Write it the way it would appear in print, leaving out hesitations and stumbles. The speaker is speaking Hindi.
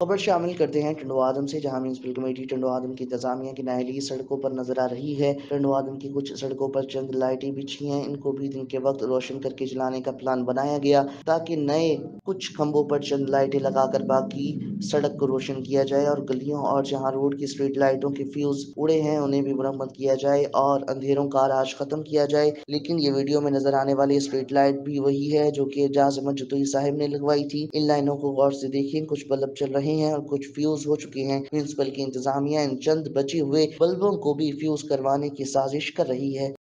खबर शामिल करते हैं टंडवादम से, जहां म्यूनिसिपल कमेटी टंडवादम की इंतजामिया की नाअहली सड़कों पर नजर आ रही है। टंडवादम की कुछ सड़कों पर चंद लाइटें बिछी हैं, इनको भी दिन के वक्त रोशन करके जलाने का प्लान बनाया गया ताकि नए कुछ खंभों पर चंद लाइटें लगाकर बाकी सड़क को रोशन किया जाए और गलियों और जहां रोड की स्ट्रीट लाइटों के फ्यूज उड़े हैं उन्हें भी मरम्मत किया जाए और अंधेरों का राज खत्म किया जाए। लेकिन ये वीडियो में नजर आने वाली स्ट्रीट लाइट भी वही है जो कि एजाज अहमद जतोई साहब ने लगवाई थी। इन लाइनों को गौर से देखें, कुछ बल्ब चल रहे हैं और कुछ फ्यूज हो चुके हैं। म्यूनिसिपल की इंतजामिया इन चंद बचे हुए बल्बों को भी फ्यूज करवाने की साजिश कर रही है।